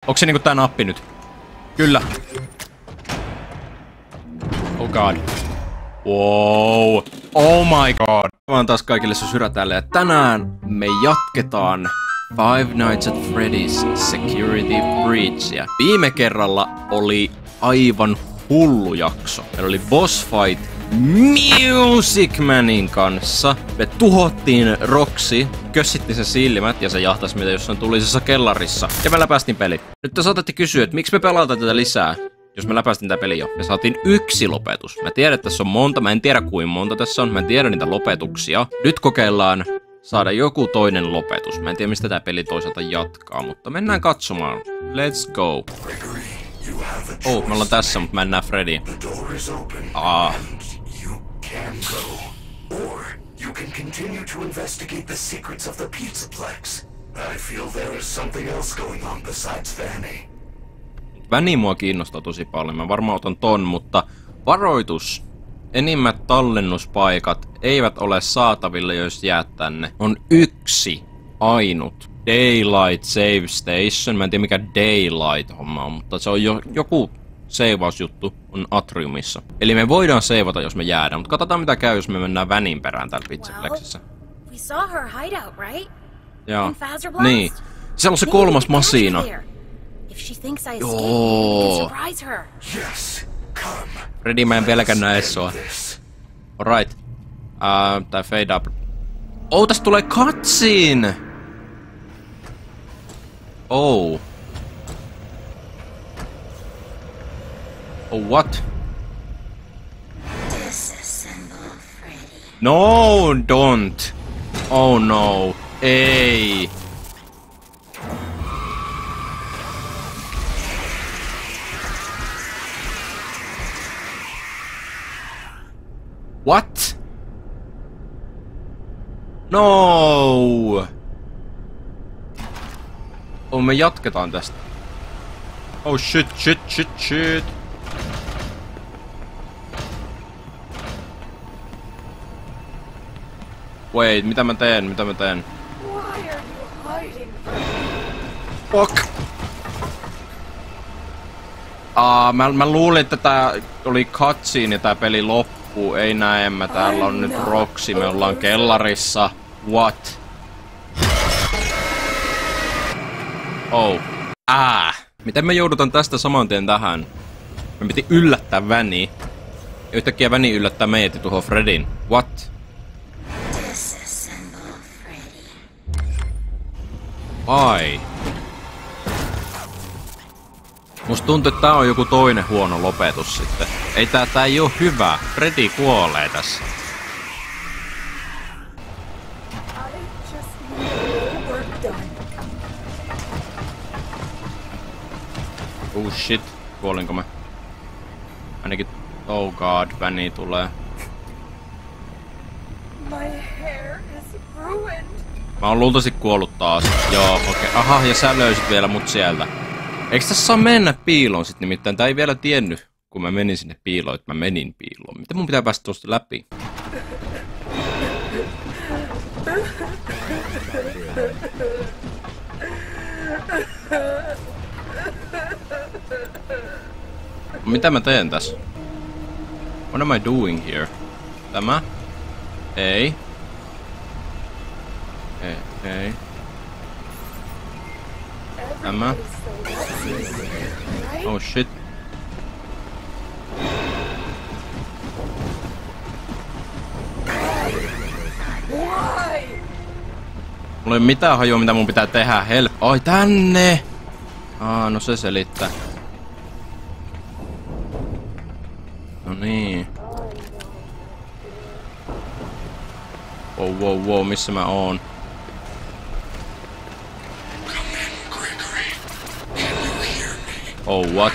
Onks se niinku tää nappi nyt? Kyllä. Oh god. Wow. Oh my god. Vaan taas kaikille Syrä täällä ja tänään me jatketaan Five Nights at Freddy's Security Breachia. Viime kerralla oli aivan hullu jakso. Meillä oli boss fight Music Manin kanssa. Me tuhottiin Roxy, kössittiin sen silmät ja se jahtasi meitä jossain tulisessa kellarissa. Ja me läpästiin peli. Nyt te saatatte kysyä, että miksi me pelataan tätä lisää, jos me läpästiin tää peli jo. Me saatiin 1 lopetus. Mä tiedän, että tässä on monta. Mä en tiedä kuinka monta tässä on. Mä en tiedä niitä lopetuksia. Nyt kokeillaan saada joku toinen lopetus. Mä en tiedä, mistä tää peli toisaalta jatkaa, mutta mennään katsomaan. Let's go. Oh, me ollaan tässä, mutta mä en näe Freddy. You can continue to investigate the secrets of the Pizzaplex. I feel there is something else going on besides Vanny. Vanny mua kiinnostaa tosi paljon. Mä varmaan otan ton, mutta varoitus. Enimmät tallennuspaikat eivät ole saatavilla, jos jäät tänne. On yksi ainut Daylight Save Station. Mä en tiedä mikä Daylight homma on, mutta se on joku seivausjuttu on Atriumissa. Eli me voidaan seivata, jos me jäädään, mutta katsotaan mitä käy, jos me mennään Vannyn perään täällä Pizzaplexissä. Joo. Niin. Siellä on se 3. masina. Joo. Freddy, mä en pelkän näe sua. Alright. Tää fade up. Oh, tästä tulee cutscene! Oh. Oh, what? No, don't. Oh no. Ei. What? No. Oh, me jatketaan tästä. Oh shit. Wait, mitä mä teen? Fuck! Mä luulin, että tää oli cutscene ja tää peli loppuu. Ei näemmä, täällä on nyt Roxy, me ollaan kellarissa. What? Oh. Miten me joudutaan tästä saman tien tähän? Me piti yllättää Vanny. Ja yhtäkkiä Vanny yllättää meidät ja tuhoaa Freddyn. What? Ai. Musta tuntuu, että tää on joku toinen huono lopetus sitten. Ei tää ei oo hyvä. Freddy kuolee tässä. Oh shit. Kuolinko mä? Ainakin... Oh god, Vanny tulee. Mä oon luultavasti kuollut taas. Joo, okei. Aha, ja sä löysit vielä mut sieltä. Eiks tässä saa mennä piiloon sit nimittäin? Tää ei vielä tiennyt, kun mä menin sinne piiloon, että mä menin piiloon. Miten mun pitää päästä tuosta läpi? Mitä mä teen tässä? What am I doing here? Tämä? Ei. Ei. Tämä. Oh shit. Mulla ei mitään hajua mitä mun pitää tehdä. Help. Oi tänne! No se selittää. No niin. Wow, missä mä oon? Oh, what?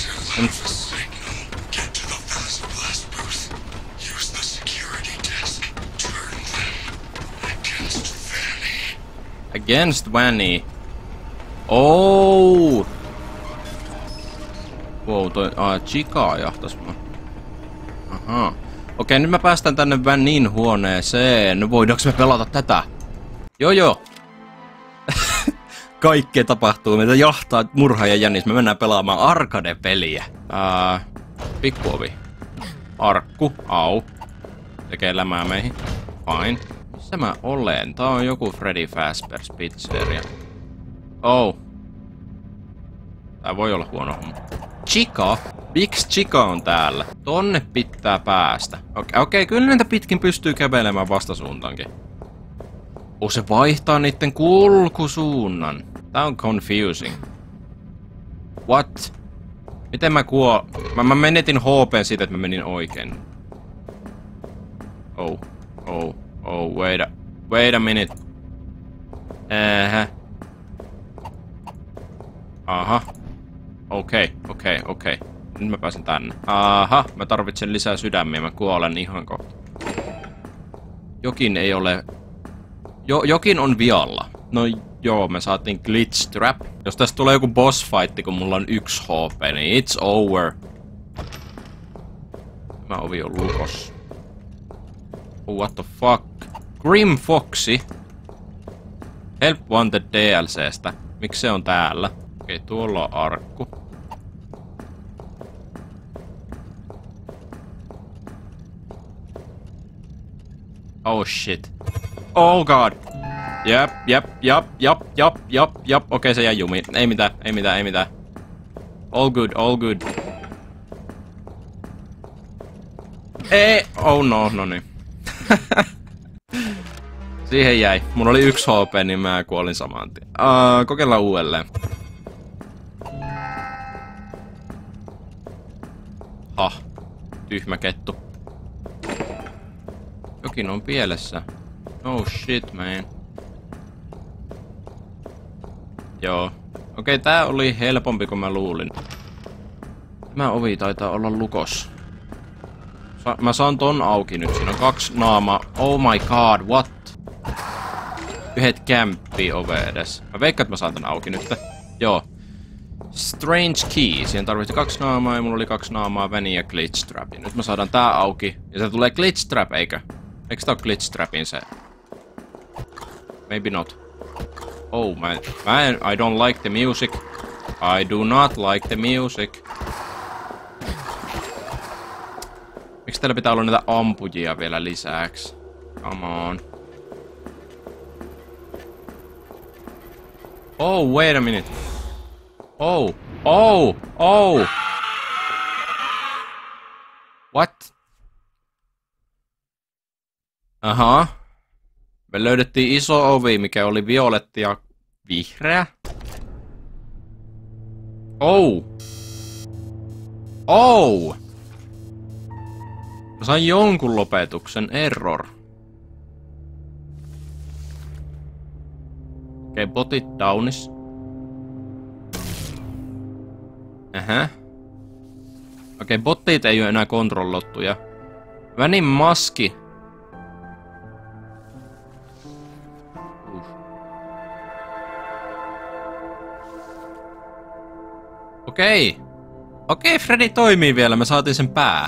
Against Vanny. Oh! Wow, toi... Chica jahtas mua. Aha. Okei, nyt mä päästään tänne Vannyn huoneeseen. No voidaanko me pelata tätä? Joo. kaikkea tapahtuu. Meitä jahtaa murha ja jännis. Me mennään pelaamaan arcade-peliä. Pikkuovi. Arkku. Au. Tekee lämää meihin. Fine. Missä mä olen? Tää on joku Freddy Fazbear's Pizzeria. Oh. Tää voi olla huono homma. Chica. Big Chica on täällä. Tonne pitää päästä. Okei, kyllä näitä pitkin pystyy kävelemään vastasuuntaankin. Se vaihtaa niitten kulkusuunnan. Tää on confusing. What? Miten mä Mä menetin HP siitä, että mä menin oikein. Wait a minute. Aha. Okei. Nyt mä pääsen tänne. Aha, mä tarvitsen lisää sydämiä, mä kuolen ihan kohta. Jokin ei ole... Jokin on vialla. No joo, me saatiin glitch trap. Jos tästä tulee joku boss fight, kun mulla on 1 HP, niin it's over. Tämä ovi on lukos. Oh, what the fuck? Grim Foxy. Help Wanted DLCstä. Miksi se on täällä? Okei, tuolla on arkku. Oh shit. Oh god. Jap. Okei, se jäi jumiin. Ei mitään. All good. Oh no niin. Siihen jäi. Mulla oli 1 HP, niin mä kuolin saman tien. Kokeillaan uudelleen. Tyhmä kettu. Jokin on pielessä. Oh shit, man. Joo. Okei, tää oli helpompi kuin mä luulin. Tämä ovi taitaa olla lukos. Mä saan ton auki nyt. Siinä on 2 naamaa. Oh my god, what? Yhdet kämppii ove edes. Mä veikkaan, että mä saan tän auki nyt. Joo. Strange key. Siihen tarvitsi 2 naamaa ja mulla oli 2 naamaa, väni ja glitch trap. Ja nyt mä saadaan tää auki. Ja se tulee glitch trap, eikö? Eikö tää oo glitch trapin se? Maybe not. Oh man, I don't like the music. I do not like the music. Miksi täällä pitää olla näitä ampujia vielä lisäksi? Come on. Oh, wait a minute. Oh. What? Aha. Me löydettiin iso ovi, mikä oli violetti ja vihreä. Oh! Mä sain jonkun lopetuksen. Error. Okei, botit downis. Okei, bottit ei oo enää kontrollottuja. Vänin maski. Okei, Freddy toimii vielä. Me saatiin sen pää.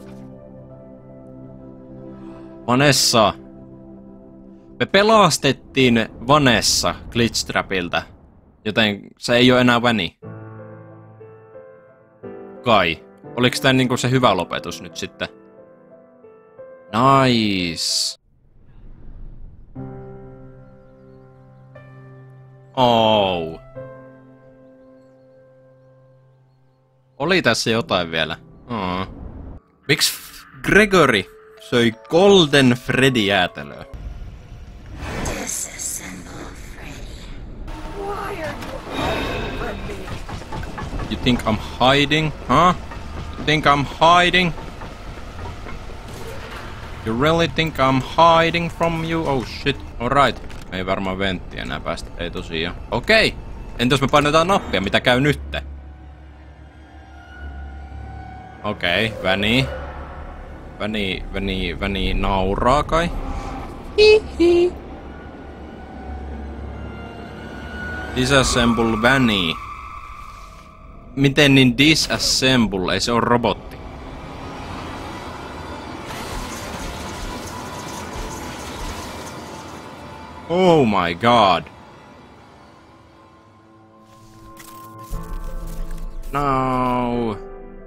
Vanessa. Me pelastettiin Vanessa glitchtrapilta. Joten se ei oo enää väni. Kai. Oliks tää niinku se hyvä lopetus nyt sitten? Nice. Oh. Oli tässä jotain vielä. Miksi Gregory söi Golden Freddy-jäätelöä? You think I'm hiding? Huh? You think I'm hiding? You really think I'm hiding from you? Oh shit. Alright. Me ei varmaan venttiä enää päästä. Ei tosiaan. Okei. Entäs me painetaan nappia? Mitä käy nytte? Okei, Väni nauraa kai. Hihi. Disassemble Väni. Miten niin disassemble? Ei se on robotti. Oh my god. No.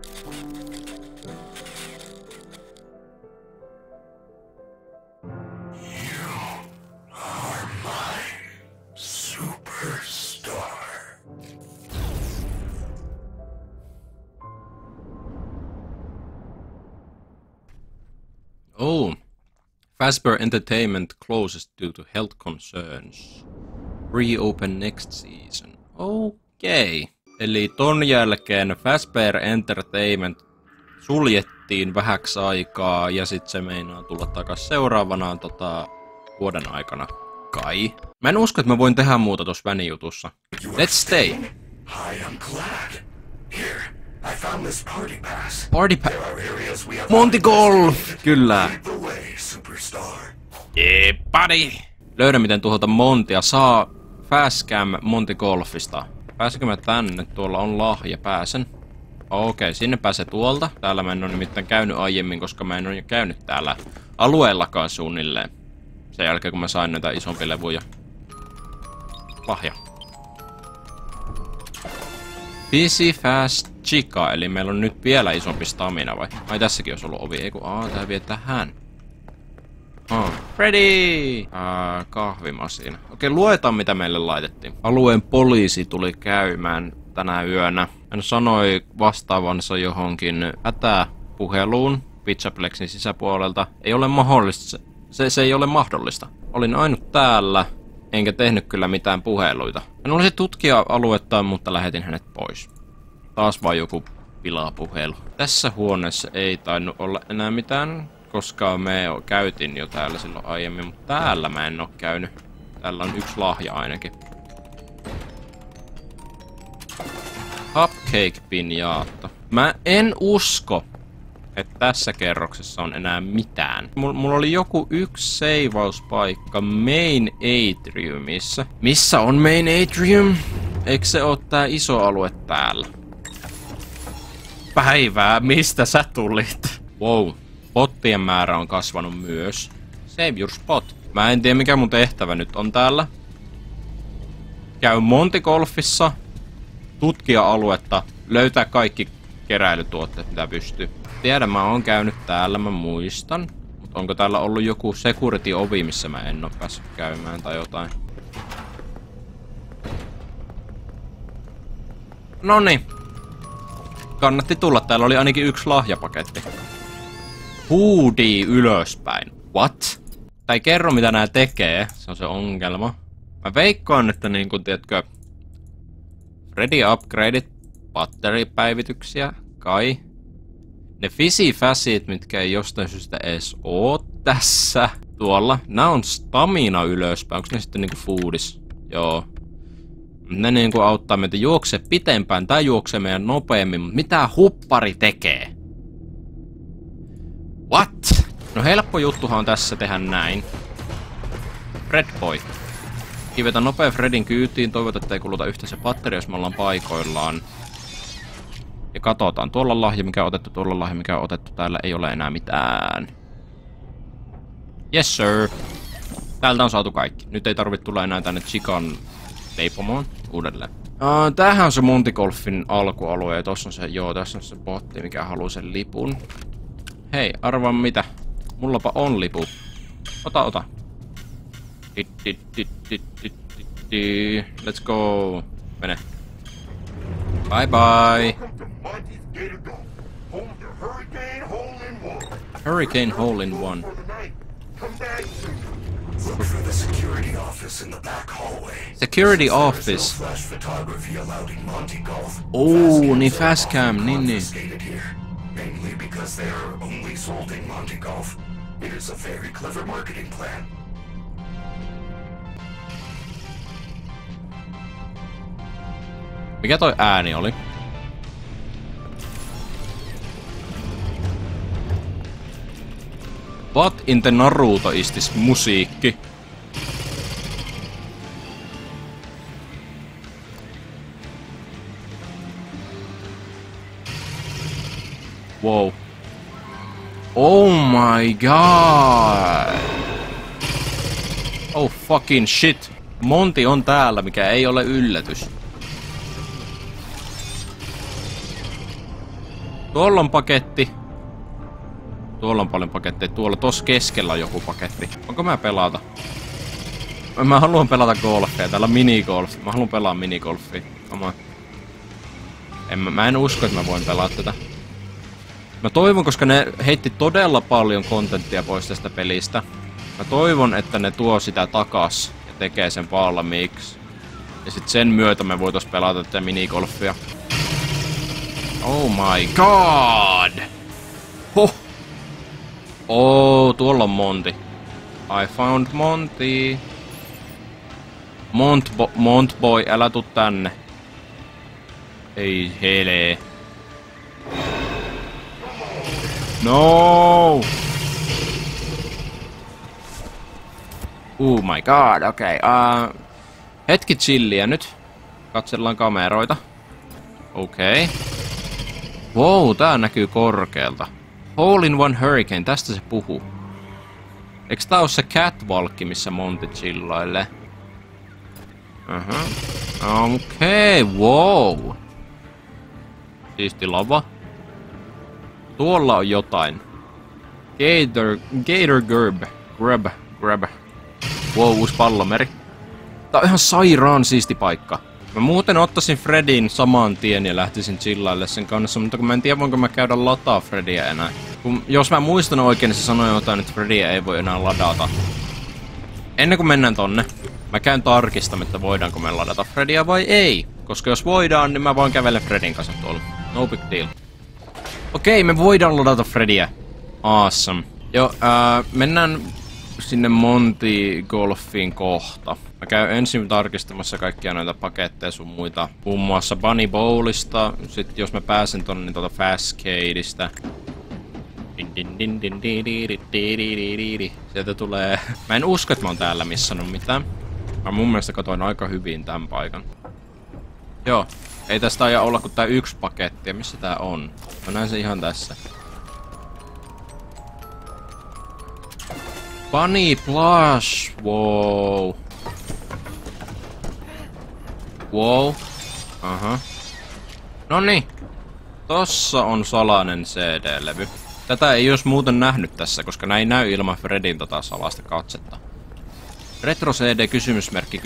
Oh, Fazbear Entertainment closes due to health concerns. Reopen next season. Okei. Eli ton jälkeen Fazbear Entertainment suljettiin vähäksi aikaa ja sit se meinaa tulla takas seuraavana vuoden aikana. Kai. Mä en usko, että mä voin tehdä muuta tossa vänijutussa. Let's stay. I am glad. Here, I found this party pass. Party pass. There are areas we have Monty Golf! Kyllä. Lead the way, superstar. Yeah, buddy! Löydä miten tuhota Montia. Saa Fastcam Monty Golfista. Pääsenkö mä tänne? Tuolla on lahja. Pääsen. Okei, sinne pääsee tuolta. Täällä mä en ole nimittäin käynyt aiemmin, koska mä en ole käynyt täällä alueellakaan suunnilleen. Sen jälkeen kun mä sain näitä isompia levuja. Lahja. Busy Fast Chica, eli meillä on nyt vielä isompi stamina vai? Ai tässäkin olisi ollut ovi, eiku tää vie tähän. Freddy! Kahvimasina. Okei, luetaan mitä meille laitettiin. Alueen poliisi tuli käymään tänä yönä. Hän sanoi vastaavansa johonkin hätäpuheluun Pizzaplexin sisäpuolelta. Ei ole mahdollista. Se ei ole mahdollista. Olin ainut täällä, enkä tehnyt kyllä mitään puheluita. Hän olisi tutkija-aluetta, mutta lähetin hänet pois. Taas vaan joku pilapuhelu. Tässä huoneessa ei tainnut olla enää mitään, koska me käytin jo täällä silloin aiemmin, mutta täällä mä en oo käynyt. Täällä on yksi lahja ainakin. Cupcake pinjaatta. Mä en usko, että tässä kerroksessa on enää mitään. Mulla oli joku yksi seivauspaikka Main Atriumissa. Missä on Main Atrium? Eikö se oo tää iso alue täällä? Päivää, mistä sä tulit? Wow, spottien määrä on kasvanut myös. Save your spot. Mä en tiedä mikä mun tehtävä nyt on täällä. Käy Monty Golfissa, tutkia aluetta, löytää kaikki keräilytuotteet mitä pystyy. Tiedän, mä oon käynyt täällä, mä muistan. Mutta onko täällä ollut joku security-ovi, missä mä en oo päässyt käymään tai jotain? Noniin. Kannatti tulla, täällä oli ainakin yksi lahjapaketti. Hoodie ylöspäin. What? Tää ei kerro mitä nää tekee, se on se ongelma. Mä veikkaan, että niinku, tiedätkö, Ready upgradeit, batteripäivityksiä, kai. Ne fisi-fäsit, mitkä ei jostain syystä edes oo tässä. Tuolla. Nää on stamina ylöspäin. Onks ne sitten niinku foodis? Joo. Ne niinku auttaa meitä juoksee pitempään tai juoksee meidän nopeammin, mutta mitä huppari tekee? What? No helppo juttuhan on tässä tehdä näin. Fred boy. Kivetä nopea Fredin kyytiin, toivotaan, että ei kuluta yhtä se batteri, jos me ollaan paikoillaan. Ja katsotaan, tuolla on lahja, mikä on otettu, tuolla on lahja, mikä on otettu, täällä ei ole enää mitään. Yes sir. Täältä on saatu kaikki. Nyt ei tarvitse tulla enää tänne Chican leipomoon uudelleen. Tämähän on se Monty Golfin alkualue, ja tossa on se, joo, tässä on se botti, mikä haluaa sen lipun. Hei, arvaa mitä. Mullapa on lipu. Ota. Let's go. Mene. Bye bye. Hurricane hole in one. Look for the security office in the back hallway. Security office. Flash photography allowed in Monty Golf. Oh, niin Fastcam, niin. Mainly because they are only sold in Monty Golf. It is a very clever marketing plan. Mikä toi ääni oli? What in the Naruto is this musiikki? Wow. Oh my god. Oh fucking shit. Monty on täällä, mikä ei ole yllätys. Tuolla on paketti. Tuolla on paljon paketteja. Tuolla tossa keskellä on joku paketti. Onko mä pelata? Mä haluan pelata golfia. Täällä on minigolf. Mä haluan pelaa minigolfia. Mä en usko, että mä voin pelata tätä. Mä toivon, koska ne heitti todella paljon kontenttia pois tästä pelistä. Mä toivon, että ne tuo sitä takas ja tekee sen valmiiksi. Ja sit sen myötä me voitais pelata tätä minigolfia. Oh my god! Huh! Oh, tuolla on Monty. I found Monty. Montboy, älä tuu tänne. Ei hele. No! Oh my god, okei. Hetki chilliä nyt. Katsellaan kameroita. Okei. Wow, tää näkyy korkealta. Hole in one hurricane, tästä se puhuu. Eiks tää oo se catwalk, missä Monty chillailee? Okei, wow. Siisti lava. Tuolla on jotain. Gator Grab. Wow, uusi pallomeri. Tää on ihan sairaan siisti paikka. Mä muuten ottaisin Fredin saman tien ja lähtisin chillaille sen kanssa, mutta kun mä en tiedä voinko mä käydä lataa Fredia enää. Jos mä muistan oikein, niin se sanoi jotain, että Fredia ei voi enää ladata. Ennen kuin mennään tonne, mä käyn tarkistamaan, että voidaanko me ladata Fredia vai ei. Koska jos voidaan, niin mä vaan kävelen Fredin kanssa tuolla. No big deal. Okei, me voidaan ladata Fredia. Awesome. Joo, mennään sinne Monty Golfiin kohta. Mä käyn ensin tarkistamassa kaikkia noita paketteja sun muita. Muun muassa Bunny Bowlista. Sitten jos mä pääsen tonne, niin tuota Fastcadeista. Sieltä tulee... Mä en usko, että mä oon täällä missannut mitään. Mä mun mielestä katoin aika hyvin tämän paikan. Joo. Ei tästä aja olla kuin tää yksi paketti. Ja missä tää on? Mä näen se ihan tässä. Bunny Plush! Wow. Wow. Aha. Noniin. Tossa on salainen CD-levy. Tätä ei jos muuten nähnyt tässä, koska näin näy ilman Fredin tota salasta katsetta. Retro CD kysymysmerkki.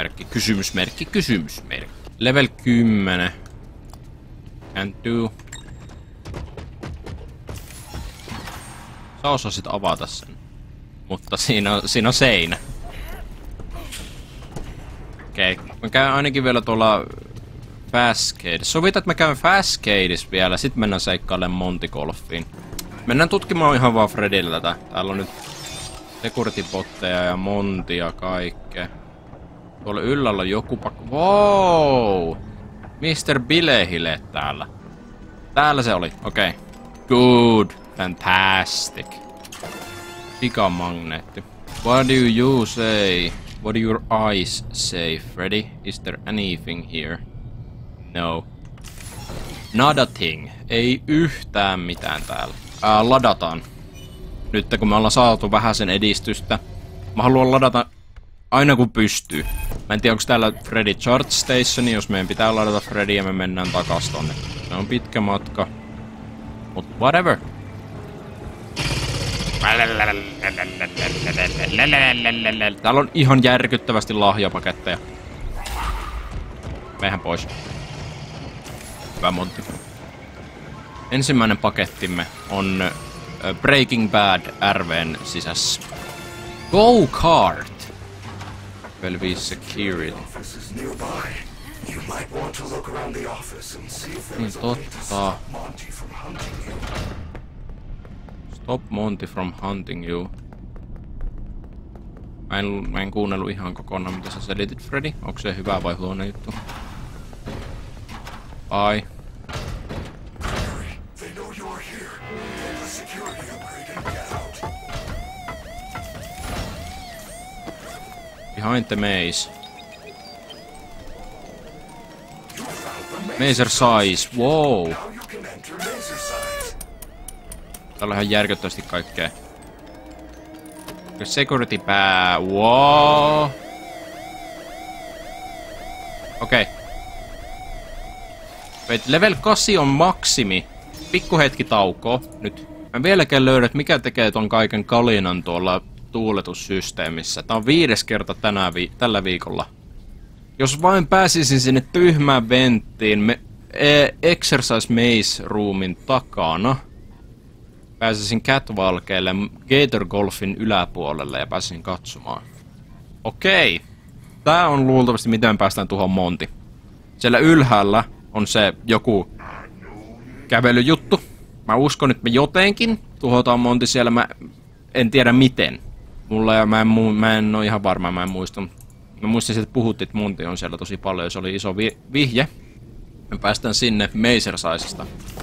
Level 10. Can't do. Sä osasit avata sen. Mutta siinä on seinä. Okei. Mä käyn ainakin vielä tuolla Fastcade. Sovitaan, että mä käyn Fastcadeissa vielä, sit mennään seikkailemaan Monty Golfiin. Mennään tutkimaan ihan vaan Fredillä tätä. Täällä on nyt security-botteja ja Montia kaikkea. Tuolla yllällä on joku wow! Mr. Bilehile täällä. Täällä se oli, okei. Good, fantastic. Pikamagneetti. What do you say? What do your eyes say, Freddy? Is there anything here? No. Not a thing. Ei yhtään mitään täällä. Ladataan. Nyt kun me ollaan saatu vähän sen edistystä. Mä haluan ladata aina kun pystyy. Mä en tiedä onko täällä Freddy Charge Station, jos meidän pitää ladata Freddy ja me mennään takas tonne. Se on pitkä matka. Mut whatever. Täällä on ihan järkyttävästi lahjapaketteja. Mehän pois. Hyvä Monty. Ensimmäinen pakettimme on Breaking Bad RVn sisässä. Go Kart! Level 5 Security. Niin totta. Stop Monty from hunting you. Mä en kuunnellut ihan kokonaan mitä sä selitit, Freddy. Onko se hyvä vai huono juttu? Ai. Behind the maze. Mazer size, wow. Täällä on ihan järkyttävästi kaikkea. Security pää, wow. Okei. Wait, level 8 on maksimi. pikku hetki taukoa nyt. Mä vieläkään löydän, että mikä tekee ton kaiken kalinan tuolla tuuletussysteemissä. Tää on 5. kerta tällä viikolla. Jos vain pääsisin sinne tyhmään venttiin Exercise Maze Roomin takana. Pääsisin catwalkeille Gator Golfin yläpuolelle ja pääsisin katsomaan. Okei. Tää on luultavasti miten me päästään tuohon Monty. Siellä ylhäällä on se joku kävelyjuttu. Mä uskon, että me jotenkin tuhotaan Monty siellä. Mä en tiedä miten. Mä en oo ihan varma, mä en muista. Mä muistin, että puhuttiin, että Monty on siellä tosi paljon ja se oli iso vihje. Me päästään sinne Mazersizesta.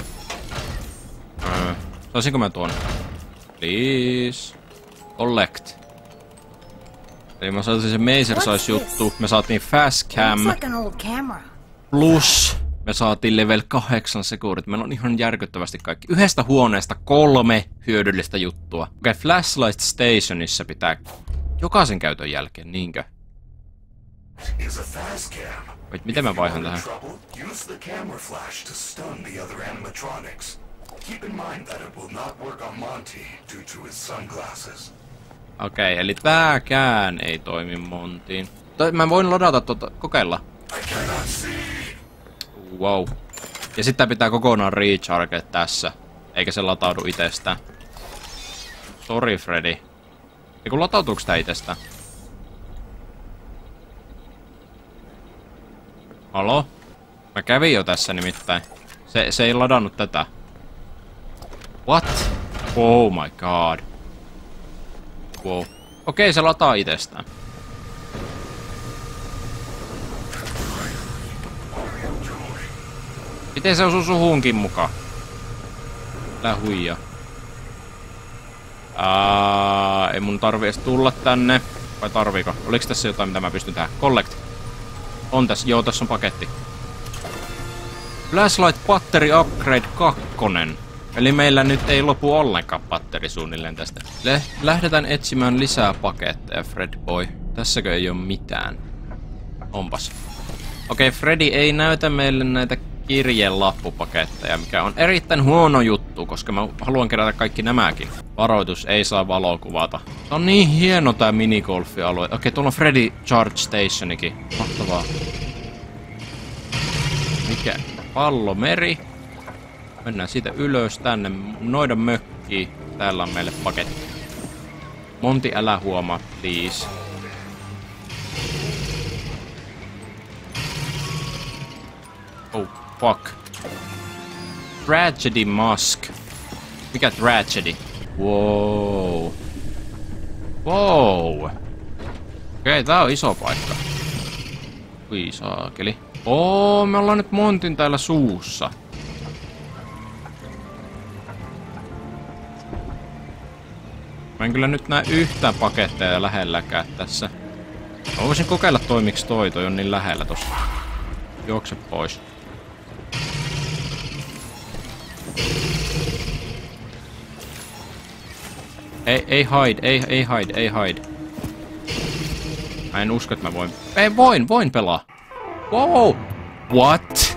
Saisinko mä tuon? Please. Collect. Eli mä saatiin se Mazersize-juttu. Me saatiin Fast Cam. Plus me saatiin level 8 securit. Meillä on ihan järkyttävästi kaikki. Yhdestä huoneesta 3 hyödyllistä juttua. Okei, Flashlight Stationissa pitää jokaisen käytön jälkeen, niinkö? Wait, miten mä vaihan tähän? Okei, eli tääkään ei toimi Montiin. Mä voin ladata kokeilla. Wow. Ja sitten pitää kokonaan recharge tässä. Eikä se lataudu itsestään. Sorry Freddy. Eiku latautuuko tää itsestään? Halo? Mä kävin jo tässä nimittäin. Se ei ladannut tätä. What? Oh my god. Wow. Okei, se lataa itsestään. Miten se osuu suhunkin mukaan? Älä huijaa. Ei mun tarvi edes tulla tänne. Vai tarviiko? Oliko tässä jotain, mitä mä pystyn tähän? Collect. On tässä. Joo, tässä on paketti. Flashlight Battery Upgrade 2. Eli meillä nyt ei lopu ollenkaan patteri suunnilleen tästä. Lähdetään etsimään lisää paketteja, Fred boy. Tässäkö ei oo mitään? Onpas. Okei, Freddy ei näytä meille näitä kirjelappupaketteja, mikä on erittäin huono juttu, koska mä haluan kerätä kaikki nämäkin. Varoitus, ei saa valokuvata. Se on niin hieno tää minigolfialue. Okei, tuolla on Freddy Charge Stationikin. Mahtavaa. Mikä? Pallomeri. Mennään siitä ylös tänne noidan mökkiin. Täällä on meille paketti. Monty, älä huomaa, please. Oh, fuck. Tragedy Mask. Mikä tragedy? Wow. Wow. Okei, tää on iso paikka. Ui saakeli. Me ollaan nyt Montyn täällä suussa. Mä en kyllä nyt näe yhtään paketteja lähelläkään tässä. Mä voisin kokeilla toimiks toi on niin lähellä tossa. Juokse pois. Ei hide. Mä en usko, että mä voin. Ei, voin pelaa. Wow! What?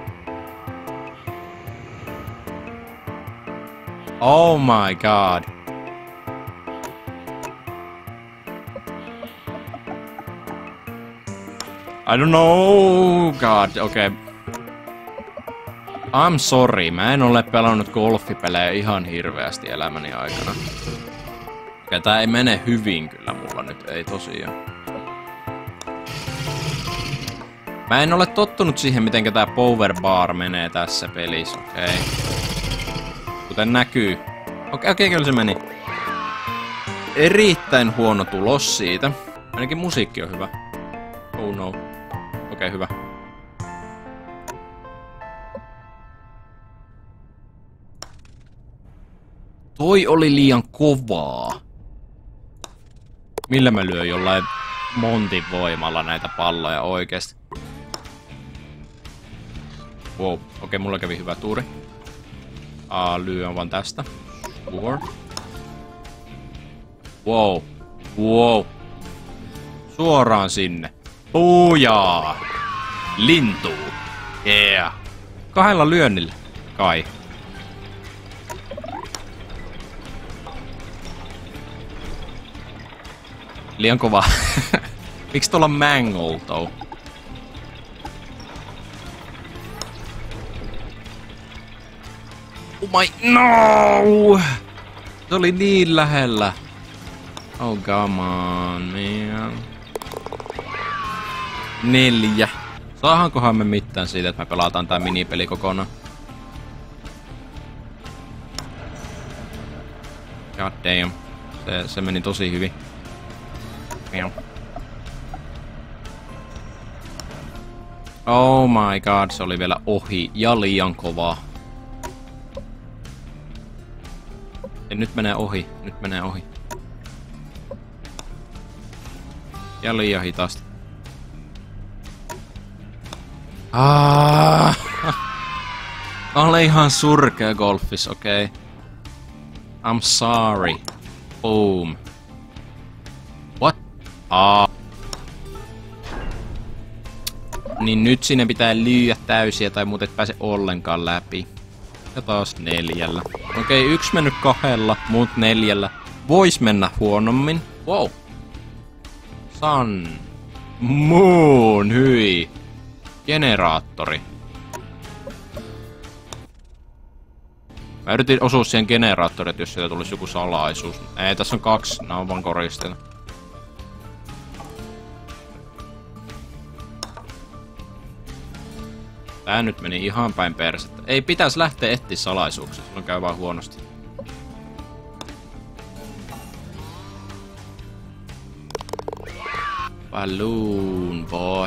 Oh my god. I don't know. God, okay. I'm sorry, mä en ole pelannut golfipelejä ihan hirveästi elämäni aikana. Ja tää ei mene hyvin kyllä mulla nyt, ei tosiaan. Mä en ole tottunut siihen, miten tää power bar menee tässä pelissä, okei. Kuten näkyy. Okei, kyllä se meni. Erittäin huono tulos siitä. Ainakin musiikki on hyvä. Oh no. Okei, hyvä. Toi oli liian kovaa. Millä mä lyön jollain Montyn voimalla näitä palloja oikeesti? Wow, okei, mulla kävi hyvä tuuri. Lyön vaan tästä. Sure. Wow. Suoraan sinne. Bujaa! Lintuu. Yeah. 2 lyönnillä. Kai. Liian kova. Miksi tuolla Mangle though? Oh my... No! Se oli niin lähellä. Oh, come on, man. 4. Saahankohan me mitään siitä, että me pelataan tää minipeli kokonaan? God damn. Se meni tosi hyvin. Oh my god, se oli vielä ohi ja liian kovaa. Ja nyt menee ohi, nyt menee ohi. Ja liian hitaasti. Olen ihan surkea golfis, okei. Okay. I'm sorry. Boom. What? Niin nyt sinne pitää lyödä täysiä tai muuten et pääse ollenkaan läpi. Ja taas 4. Okei, 1 mennyt 2, muut 4. Vois mennä huonommin. Wow. Sun. Moon, hyi. Generaattori. Mä yritin osua siihen generaattoriin, jos sieltä tulisi joku salaisuus. Ei, tässä on 2, nää on vaan koristeita. Tää nyt meni ihan päin persettä. Ei pitäisi lähteä etsiä salaisuuksia, silloin käy vaan huonosti. Balloon boy.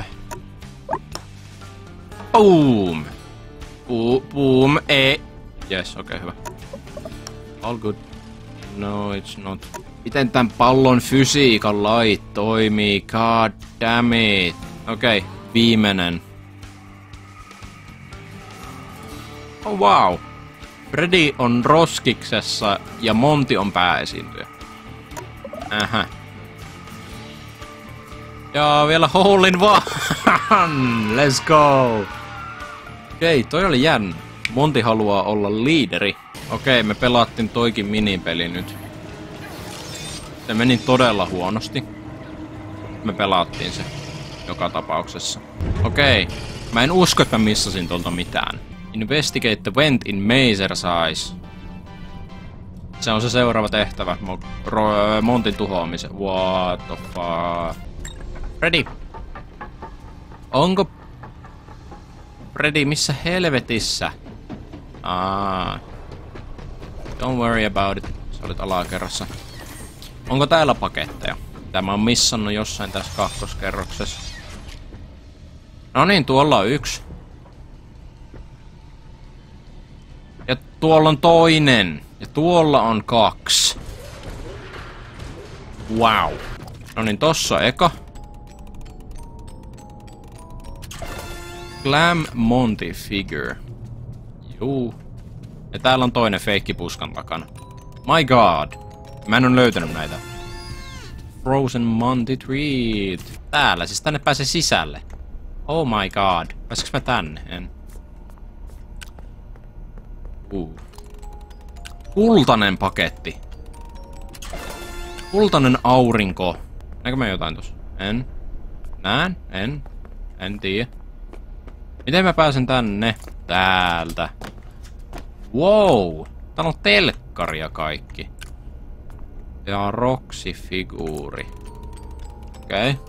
Boom! Boom, Yes, okei, hyvä. All good. No, it's not. Miten tän pallon fysiikan lait toimii? God damn it. Okei, viimeinen. Oh wow. Freddy on roskiksessa ja Monty on pääesiintyjä. Ähä. Ja vielä hole in one. Let's go. Okei, toi oli jännä. Monty haluaa olla liideri. Okei, me pelattiin toikin minipeli nyt. Se meni todella huonosti. Me pelattiin se joka tapauksessa. Okei, mä en usko, että mä missasin tuolta mitään. Investigate the vent in Mazer size. Se on se seuraava tehtävä. Montin tuhoamisen. What the fuck? Freddy! Onko... Freddy, missä helvetissä? Don't worry about it. Sä olit alakerrassa. Onko täällä paketteja? Tämä on missannut jossain tässä kakkoskerroksessa. No niin, tuolla on 1. Ja tuolla on toinen. Ja tuolla on 2. Wow. No niin, tossa eka. Glam Monty figure. Juu. Ja täällä on toinen feikki puskan takana. My god. Mä en oo löytänyt näitä. Frozen Monty treat. Täällä, siis tänne pääsee sisälle. Oh my god. Pääsikö mä tänne? En. Kultainen paketti. Kultainen aurinko. Näkö mä jotain tossa? En. Näen? En tiedä. Miten mä pääsen tänne? Täältä. Wow! Täällä on telkkari ja kaikki. Ja Roxy-figuuri. Okei. Okay.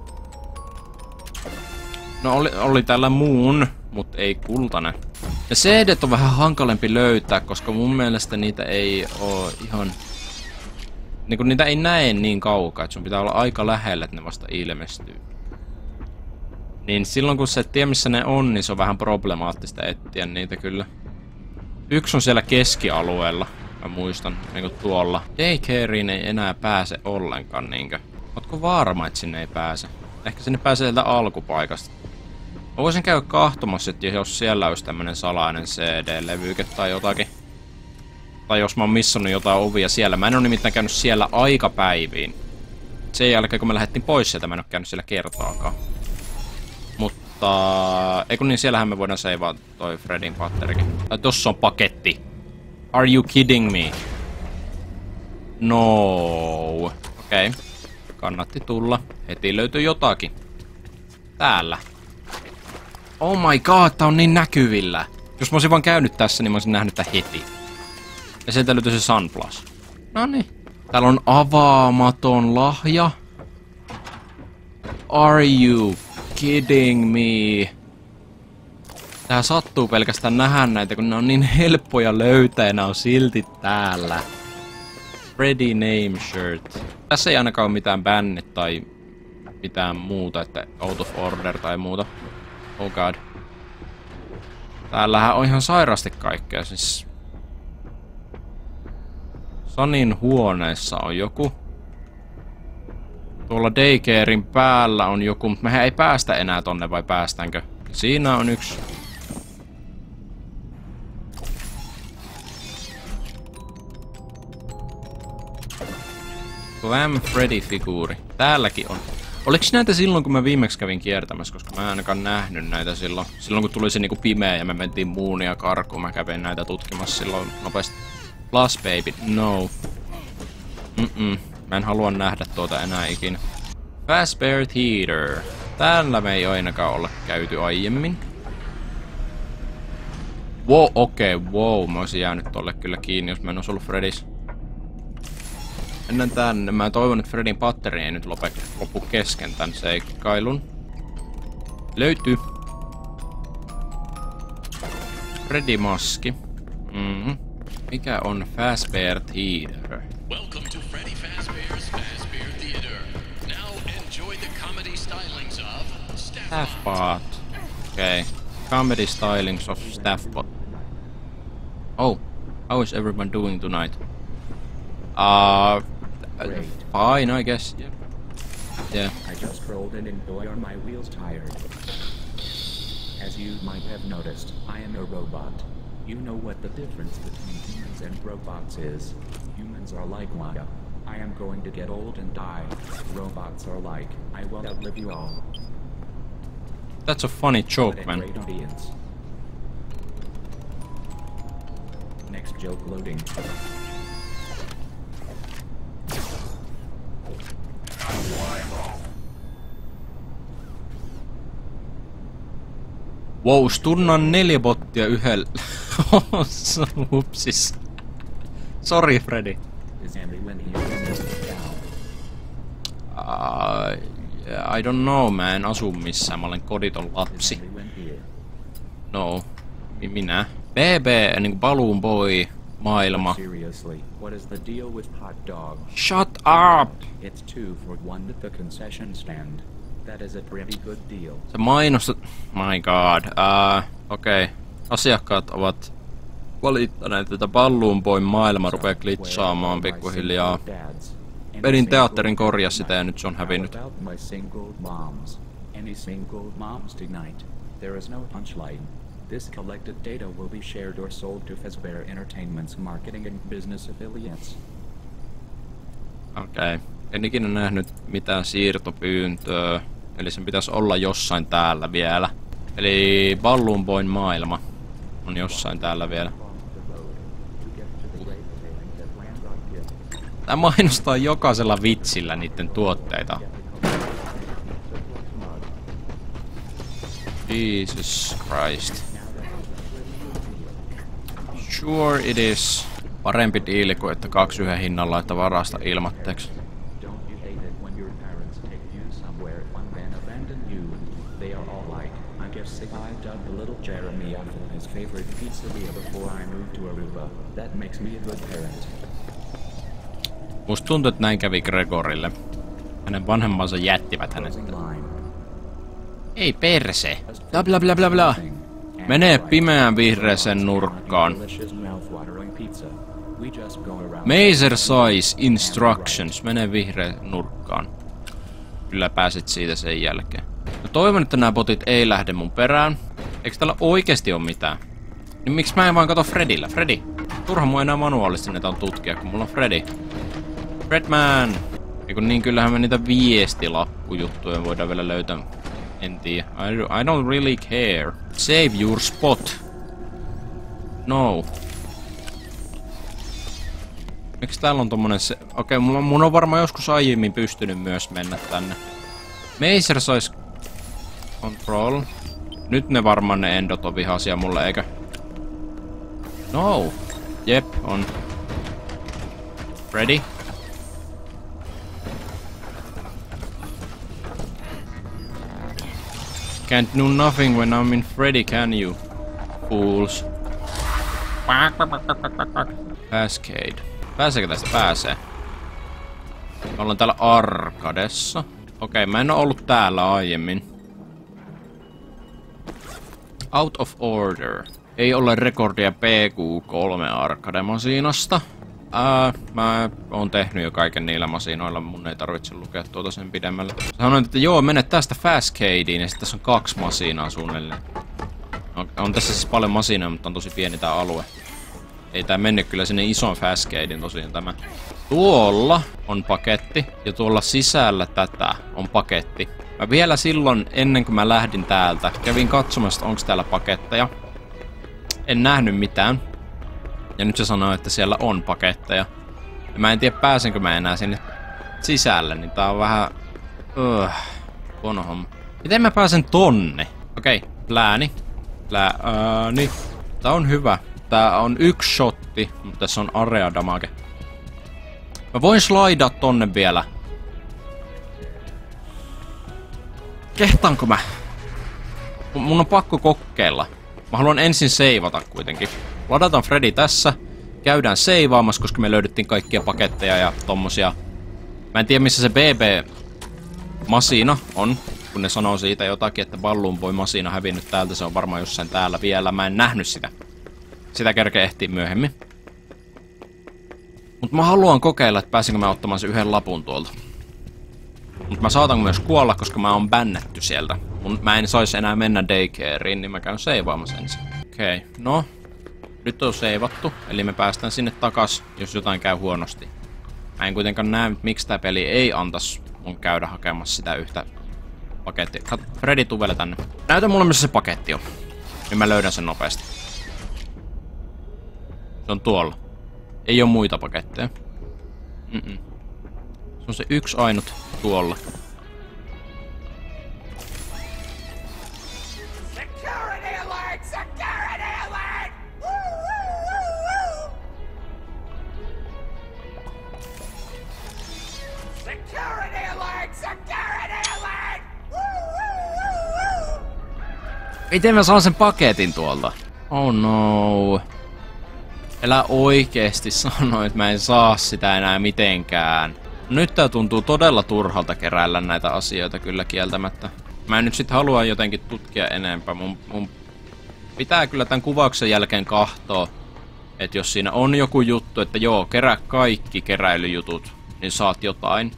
No oli täällä muun, mut ei kultainen. Ja CDt on vähän hankalempi löytää, koska mun mielestä niitä ei oo ihan... Niinku niitä ei näe niin kaukaa, että sun pitää olla aika lähellä, että ne vasta ilmestyy. Niin silloin kun sä et tiedä missä ne on, niin se on vähän problemaattista etsiä niitä kyllä. 1 on siellä keskialueella, mä muistan, niinku tuolla. Daycareen ei enää pääse ollenkaan niinkö. Ootko varma, että sinne ei pääse? Ehkä sinne pääsee sieltä alkupaikasta. Mä voisin käydä kahtomassa, että jos siellä olisi tämmönen salainen CD-levyke tai jotakin. Tai jos mä oon missannut jotain ovia siellä. Mä en oo nimittäin käynyt siellä aikapäiviin. Sen jälkeen kun me lähdettiin pois sieltä, mä en oo käynyt siellä kertaakaan. Mutta... Eiku niin, siellähän me voidaan seivaa toi Fredin patterikin. Tai tossa on paketti. Are you kidding me? No. Okei. Kannatti tulla. Heti löytyi jotakin. Täällä. Oh my god, tää on niin näkyvillä. Jos mä olisin vaan käynyt tässä, niin mä olisin nähnyt tää heti. Ja sieltä löytyi se Sunplus. Noniin. Täällä on avaamaton lahja. Are you kidding me? Tää sattuu pelkästään nähdä näitä, kun ne on niin helppoja löytää ja ne on silti täällä. Freddy name shirt. Tässä ei ainakaan ole mitään bannit tai mitään muuta, että out of order tai muuta. Oh god. Täällähän on ihan sairaasti kaikkea, siis... Sonin huoneessa on joku. Tuolla daycarein päällä on joku, mutta mehän ei päästä enää tonne, vai päästäänkö? Siinä on yksi. Glam Freddy-figuuri. Täälläkin on. Oliko näitä silloin, kun mä viimeksi kävin kiertämässä, koska mä en ainakaan nähnyt näitä silloin. Silloin, kun tuli se niinku pimeä ja me mentiin muunia karkuun, mä kävin näitä tutkimassa silloin nopeasti. Plus baby, no. Mä en halua nähdä tuota enää ikinä. Fazbear Theater. Täällä me ei ainakaan olla käyty aiemmin. Wow, okei, wow. Mä olisin jäänyt tolle kyllä kiinni, jos mä en ois ollut Freddy's. Mennään tänne. Mä toivon, että Freddyn patteri ei nyt loppu kesken tän seikkailun. Löytyy. Freddy-maski. Mikä on Fazbear Theater? Welcome to Freddy Fazbear's Fazbear Theater. Now enjoy the comedy stylings of Staffbot. Okay. Comedy stylings of Staffbot. Oh, how is everyone doing tonight? Fine, I guess. Yeah. I just rolled in and boy are my wheels tired. As you might have noticed, I am a robot. You know what the difference between humans and robots is. Humans are like Wanda. I am going to get old and die. Robots are like, I will outlive you all. That's a funny joke, man. Great audience. Next joke loading. Wow, stunnan 4 bottia yhdellä. Upsis. Sorry, Freddy. Is everyone here in this town? I don't know, mä en asu missään, mä olen koditon Is lapsi. everyone here? No, minä. BB, niinku Balloon Boy, maailma. Seriously, what is the deal with hot dog? Shut up! It's 2 for 1 at the concession stand. That is a pretty good deal. Se mainostat... My god. Okei. Asiakkaat ovat valittaneet, että Balloon Boyn maailma rupeaa glitchaamaan pikkuhiljaa. Menin teatterin korjaa sitä ja nyt se on hävinnyt. How about my single moms? Any single moms tonight? There is no punchline. This collected data will be shared or sold to Fazbear Entertainment's marketing and business affiliates. Okei. En ikinä nähnyt mitään siirtopyyntöä. Eli sen pitäisi olla jossain täällä vielä. Eli Balloon Boyn maailma on jossain täällä vielä. Tää mainostaa jokaisella vitsillä niiden tuotteita. Jesus Christ. Sure it is. Parempi diili kuin että 2 yhden hinnalla, että varasta ilmatteeksi. Don't you hate it when your parents take you somewhere fun then abandon you? They are all like, I guess I dubbed the little Jeremy after his favorite pizzeria before I moved to Aruba. That makes me a good parent. Musta tuntuu, että näin kävi Gregorille. Hänen vanhemmansa jättivät hänet. Closing line. Ei perse. Bla bla bla bla bla. Menee pimeään vihreäseen nurkkaan. Delicious mouth-watering pizza. We just go around. Maser size instructions. Menee vihreään nurkkaan. Kyllä pääset siitä sen jälkeen. Mä toivon, että nämä botit ei lähde mun perään. Eikö täällä oikeesti ole mitään? Niin miksi mä en vaan kato Fredillä? Freddy. Turha mun enää manuaalisesti näitä tutkia, kun mulla on Freddy. Fredman! Niin kyllähän me niitä viestilappujuttuja voidaan vielä löytää. En tiedä. I don't really care. Save your spot. No. Miksi täällä on tommonen se... Okei, mun on varmaan joskus aiemmin pystynyt myös mennä tänne. Mazer sais... Control. Nyt ne varmaan ne endot on vihaisia mulle, eikä? No. Jep, on. Ready? Can't do nothing when I'm in Freddy, can you? Fools. Cascade. Pääseekö tästä? Pääsee. Me ollaan täällä Arkadessa. Okei, mä en oo ollut täällä aiemmin. Out of order. Ei ole rekordia PQ3 Arcade-masiinasta. Mä oon tehnyt jo kaiken niillä masinoilla, mun ei tarvitse lukea tuota sen pidemmälle. Sanoin, että joo, mene tästä Fastcadeen ja sitten tässä on 2 masinaa suunnilleen. On tässä siis paljon masinoja, mutta on tosi pieni tää alue. Ei tää mennyt kyllä sinne ison Fastcadeen tosiaan tämä. Tuolla on paketti ja tuolla sisällä tätä on paketti. Mä vielä silloin, ennen kuin mä lähdin täältä, kävin katsomassa, onko täällä paketteja. En nähnyt mitään. Ja nyt se sanoo, että siellä on paketteja. Ja mä en tiedä, pääsenkö mä enää sinne sisälle, niin tää on vähän... huono homma. Miten mä pääsen tonne? Okei, plääni. Plääni. Tää on hyvä. Tää on 1 shotti, mutta tässä on area damage. Mä voin slaidaa tonne vielä. Kehtaanko mä? Mun on pakko kokeilla. Mä haluan ensin seivata kuitenkin. Ladataan Freddy tässä. Käydään seivaamassa, koska me löydettiin kaikkia paketteja ja tommosia. Mä en tiedä missä se BB-masina on. Kun ne sanoo siitä jotakin, että Balloon Boy masina hävinnyt täältä. Se on varmaan jossain täällä vielä. Mä en nähnyt sitä. Sitä kerkeä ehtii myöhemmin. Mut mä haluan kokeilla, että pääsinkö mä ottamaan sen 1 lapun tuolta. Mut mä saatan myös kuolla, koska mä oon bännätty sieltä. Mä en saisi enää mennä daycareen, niin mä käyn seivaamassa ensin. Okei, no. Nyt on seivattu, eli me päästään sinne takas, jos jotain käy huonosti. Mä en kuitenkaan näe, miksi tää peli ei antais mun käydä hakemassa sitä yhtä pakettia. Freddy, tuu vielä tänne. Näytä mulle, missä se paketti on. Niin mä löydän sen nopeasti. Se on tuolla. Ei oo muita paketteja. Se on se 1 ainut tuolla. Security alert! Security alert! Security alert! Security alert! Miten mä saan sen paketin tuolta? Oh no. Älä oikeesti sano, että mä en saa sitä enää mitenkään. Nyt tää tuntuu todella turhalta keräillä näitä asioita kyllä kieltämättä. Mä en nyt sit halua jotenkin tutkia enempää. Mun pitää kyllä tän kuvauksen jälkeen kahtoo, että jos siinä on joku juttu, että joo, kerää kaikki keräilyjutut, niin saat jotain.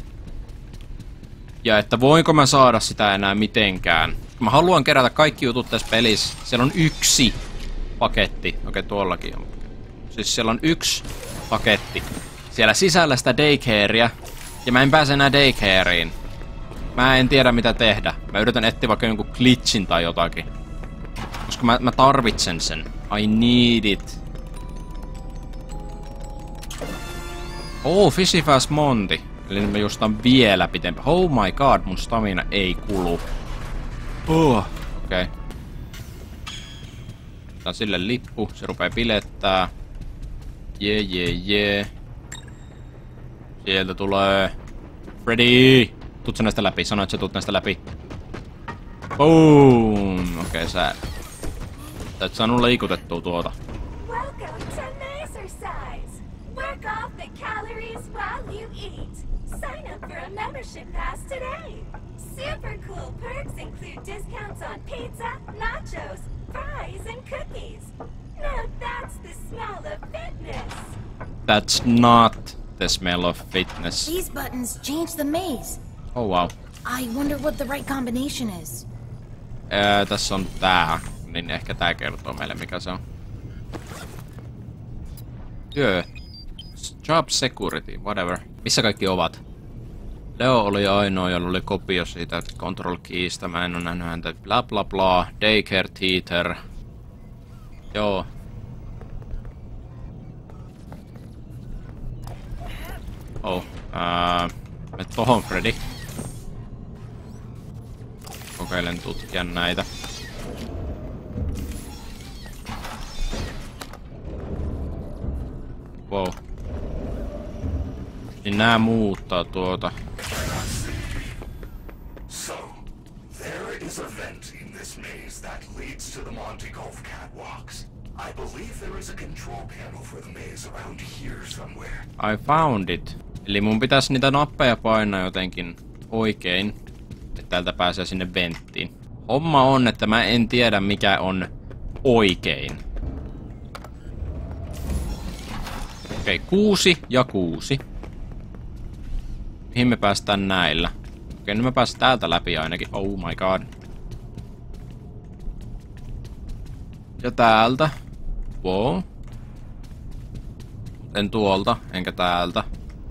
Ja että voinko mä saada sitä enää mitenkään. Mä haluan kerätä kaikki jutut tässä pelissä. Siellä on 1 paketti. Okei, tuollakin on. Siis siellä on 1 paketti. Siellä sisällä sitä daycarea. Ja mä en pääse enää daycareen. Mä en tiedä mitä tehdä. Mä yritän etsiä vaikka jonkun glitchin tai jotakin. Koska mä tarvitsen sen. I need it. Oh, Fishy Fast Monty. Eli mä justaan vielä pitempään. Oh my god, mun stamina ei kulu. Okei. Tää on sille lippu. Se rupee bilettää. Jee. Sieltä tulee... Freddy! Tuut sä näistä läpi? Sano, että sä tuut näistä läpi. Boom! Okei, sä... Sä et saanut liikutettua tuota. Welcome to Mazercise! Work off the calories while you eat. Sign up for a membership pass today. Super cool perks include discounts on pizza, nachos, fries, and cookies. Now that's the smell of fitness. That's not the smell of fitness. These buttons change the maze. Oh wow. I wonder what the right combination is. Tässä on tää. Niin ehkä tää kertoo meille mikä se on. Job security, whatever. Missä kaikki ovat? Leo oli ainoa, jolla oli kopio siitä control keystä. Mä en oo nähnyt häntä. Bla bla bla. Daycare teacher. Joo. Me tohon, Freddy. Kokeilen tutkia näitä. Wow. Niin nää muuttaa tuota. So, there is a vent in this maze that leads to the Monty Golf catwalks. I believe there is a control panel for the maze around here somewhere. I found it. Eli mun pitäisi niitä nappeja painaa jotenkin oikein, että täältä pääsee sinne venttiin. Homma on, että mä en tiedä mikä on oikein. Okei, 6 ja 6. Mihin me päästään näillä? Okei, nyt mä pääsen täältä läpi ainakin. Oh my god. Ja täältä. Wow. En tuolta, enkä täältä.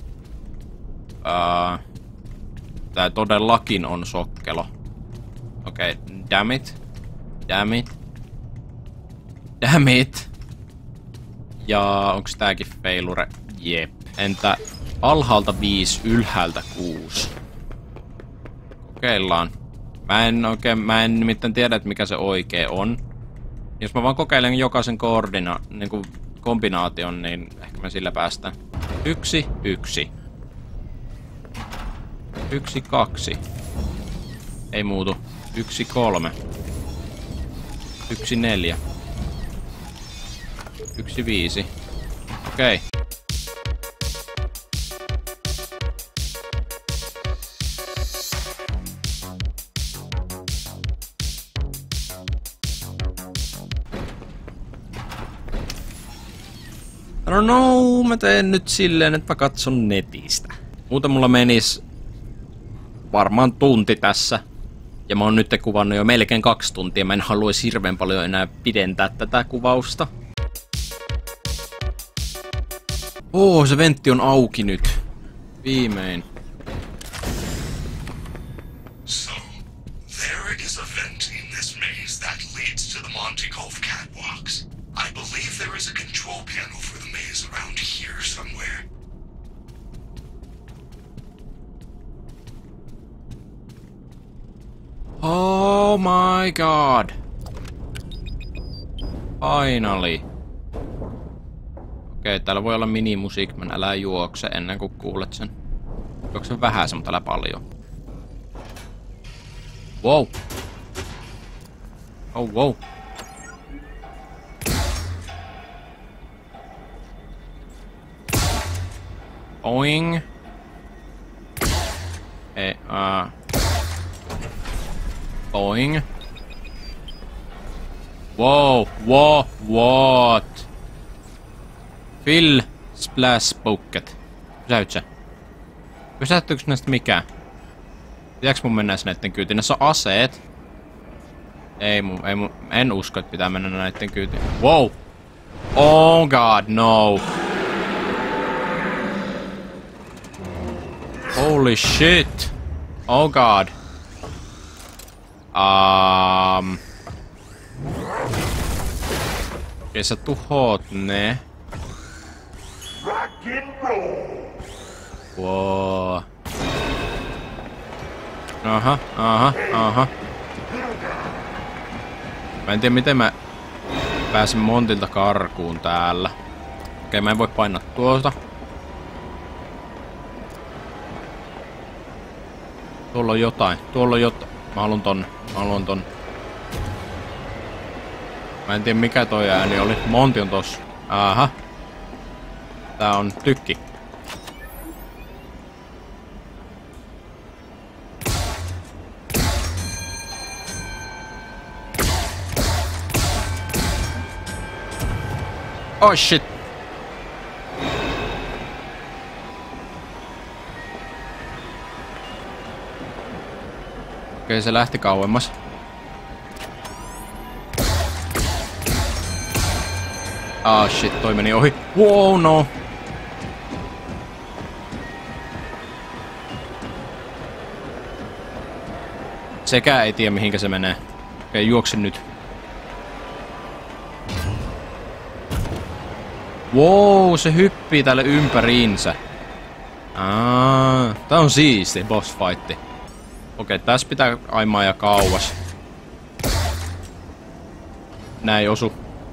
Tää todellakin on sokkelo. Okei, damn it. Damn it. Damn it. Ja onks tääkin failure? Jep. Entä alhaalta 5, ylhäältä 6? Kokeillaan. Mä en nimittäin tiedä, että mikä se oikee on. Jos mä vaan kokeilen jokaisen niinku kombinaation, niin ehkä me sillä päästään. 1, 1. 1, 2. Ei muutu. 1, 3. 1, 4. 1, 5. Okei. No, mä teen nyt silleen, että mä katson netistä. Muuten mulla menis varmaan tunti tässä. Ja mä oon nyt kuvannut jo melkein 2 tuntia. Mä en haluaisi hirveän paljon enää pidentää tätä kuvausta. Se ventti on auki nyt. Viimein. So, there is a vent in this maze that leads to the Monty Golf catwalks. I believe there is a control panel for the maze around here somewhere. Oh my god. Finally. Okei, täällä voi olla minimusiikki, älä juokse ennen kuin kuulet sen. Juokse vähän, mutta älä paljon. Wow. Oh wow. Oing. Oing. Wow, wow, what? Fill Splash Bucket. Pysäyt sä. Pysäyttyykö näistä mikään? Pitääks mun mennä näitten kyytiin? Näissä on aseet. En usko, että pitää mennä näitten kyytiin. Wow! Oh god, no! Holy shit! Oh god. Okei, sä tuhoot ne. Wow. Aha. Mä en tiedä miten mä pääsen Montilta karkuun täällä. Okei, mä en voi painaa tuolta. Tuolla on jotain. Mä haluun ton. Mä en tiedä mikä toi ääni oli. Monty on tossa. Aha. Tää on tykki. Oh shit. Okei, se lähti kauemmas. Ah shit, toi meni ohi. Wow, no. Sekään ei tiedä mihinkä se menee. Okei, juokse nyt. Wow, se hyppii tälle ympäriinsä. Tää on siisti boss fightti. Okei, tässä pitää aimaa ja kauas. Nää ei osu.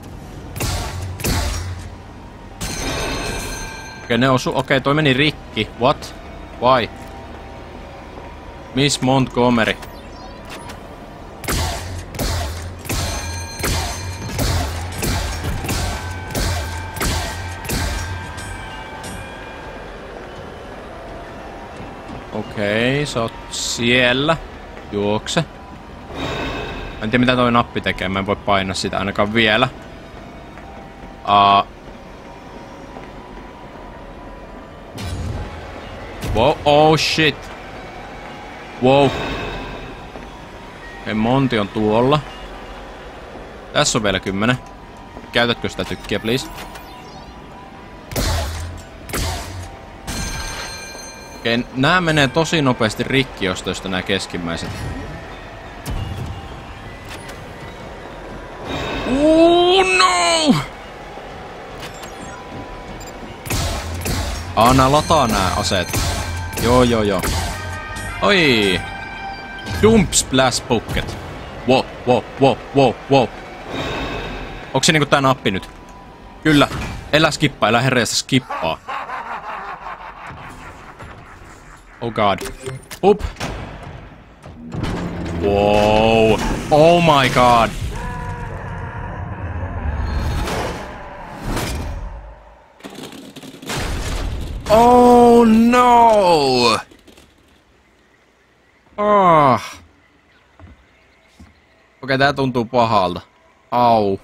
Okei, ne osu. Okei, toi meni rikki. What? Why? Miss Montgomery. Okei, sä oot siellä. Juokse. Mä en tiedä mitä toi nappi tekee, mä en voi painaa sitä ainakaan vielä. Wow, oh shit. Wow. Okei, Monty on tuolla. Tässä on vielä 10. Käytätkö sitä tykkiä, please? Okei, nää menee tosi nopeasti rikki, nää keskimmäiset. No! Nää lataa nää aseet. Joo. Oi! Dump Splash Bucket. Wow. Onks se niinku tää nappi nyt? Kyllä. Elä skippaa, elä herreistä skippaa. Oh god. Up. Wow. Oh my god. Oh no. Okei, tää tuntuu pahalta. Au.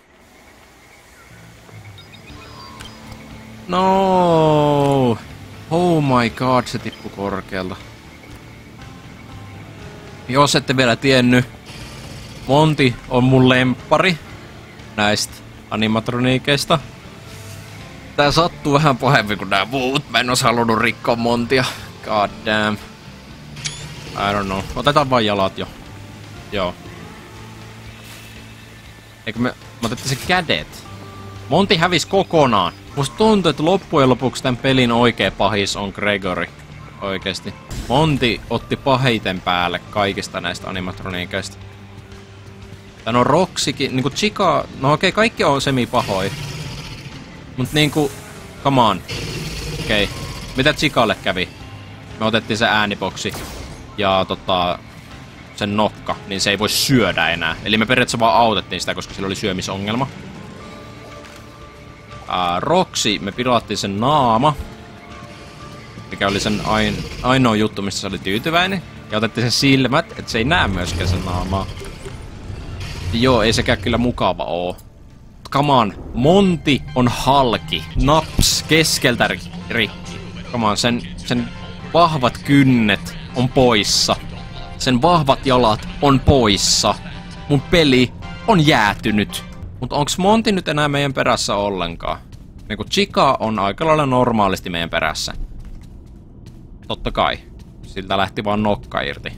No. Oh my god, se tippui korkealta. Jos ette vielä tiennyt, Monty on mun lemppari näistä animatroniikeista. Tää sattuu vähän pahemmin kuin nää muut. Mä en ois halunnut rikkoa Montya. God damn. I don't know. Otetaan vaan jalat jo. Joo. Eikö me otettiin se kädet? Monty hävisi kokonaan. Musta tuntuu, että loppujen lopuksi tän pelin oikea pahis on Gregory. Oikeesti. Monty otti pahiten päälle kaikista näistä animatroniikeista. Tän on Roxikin, niinku Chica... No okei, kaikki on semi-pahoi. Mut niinku... Come on. Okei. Mitä Chicalle kävi? Me otettiin se ääniboksi. Ja sen nokka, niin se ei voi syödä enää. Eli me periaatteessa vaan autettiin sitä, koska sillä oli syömisongelma. Roxy, me pilattiin sen naama. Mikä oli sen ainoa juttu, mistä se oli tyytyväinen. Ja otettiin sen silmät, että se ei näe myöskään sen naamaa. Joo, ei sekään kyllä mukava oo. Come on, Monty on halki. Naps, keskeltä rikki. Come on, sen vahvat kynnet on poissa. Sen vahvat jalat on poissa. Mun peli on jäätynyt. Mut onks Monty nyt enää meidän perässä ollenkaan? Niinku Chica on aika lailla normaalisti meidän perässä. Totta kai. Siltä lähti vaan nokka irti.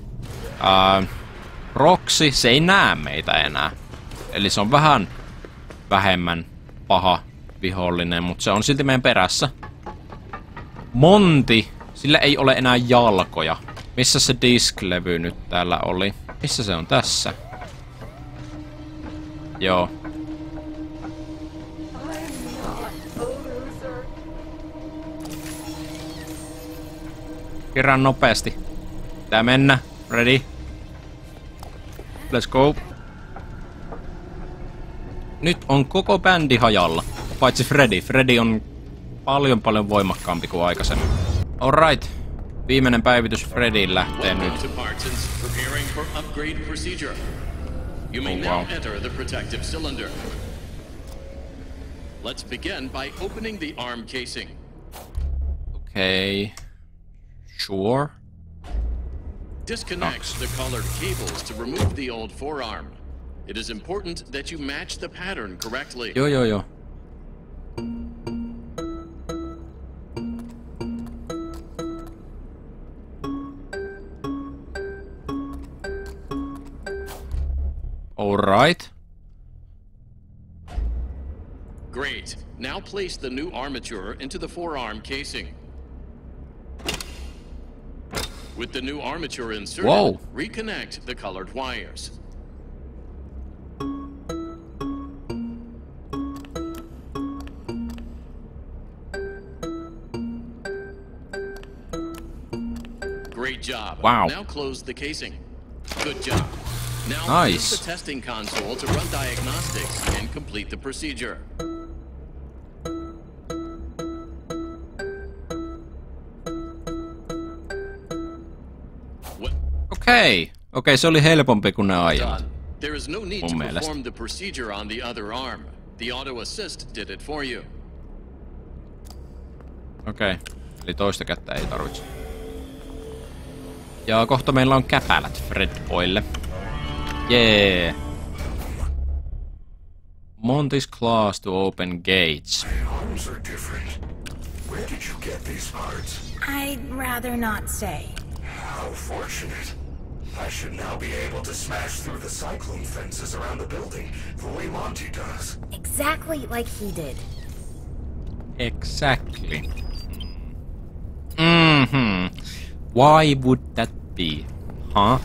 Roxy, se ei näe meitä enää. Eli se on vähän vähemmän paha vihollinen, mutta se on silti meidän perässä. Monty, sillä ei ole enää jalkoja. Missä se disk-levy nyt täällä oli? Missä se on tässä? Joo. Kerran nopeasti. Pitää mennä. Ready? Let's go. Nyt on koko bändi hajalla. Paitsi Freddy. Freddy on paljon voimakkaampi kuin aikaisemmin. Alright. Viimeinen päivitys Freddyyn lähtee nyt. You may now enter the protective cylinder. Let's begin by opening the arm casing. Okay. Sure. Disconnect the colored cables to remove the old forearm. It is important that you match the pattern correctly. Joo. Alright. Great. Now place the new armature into the forearm casing. With the new armature inserted, Whoa. reconnect the colored wires. Great job. Wow. Now close the casing. Good job. Now Nice. use the testing console to run diagnostics and complete the procedure. Okei, se oli helpompi kuin ne aiemmat. Done. There is no need Mun to mielestä. perform the procedure on the other arm. The auto assist did it for you. Okei, eli toista kättä ei tarvitse. Ja kohta meillä on käpälät Fredboylle. Jee. Monty's claws to open gates. Arms are different. Where did you get these parts? I'd rather not say. How fortunate. I should now be able to smash through the cyclone fences around the building, the way Monty does. Exactly like he did. Exactly. Why would that be? Huh?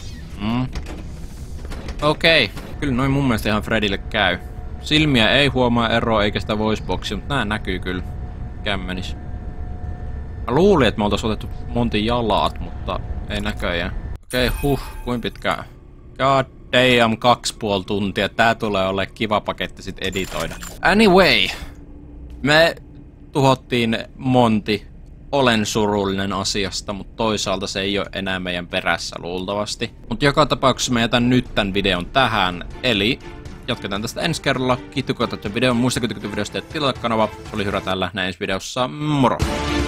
Okei, kyllä noin mun mielestä ihan Fredille käy. Silmiä ei huomaa eroa eikä sitä voiceboxia, mutta nää näkyy kyllä. Kämmenis. Mä luulin, että me oltais otettu Montin jalat, mutta ei näköjään. Okei, kuinka pitkään? God damn, 2,5 tuntia. Tää tulee olemaan kiva paketti sit editoida. Anyway, me tuhottiin Monty. Olen surullinen asiasta, mutta toisaalta se ei ole enää meidän perässä luultavasti. Mutta joka tapauksessa mä jätän nyt tän videon tähän, eli jatketaan tästä ensi kerralla. Kiitos kun katsoitte videon. Muistakaa, että videosta ja tilata kanava. Se oli hyvä tällä näin ensi videossa. Moro!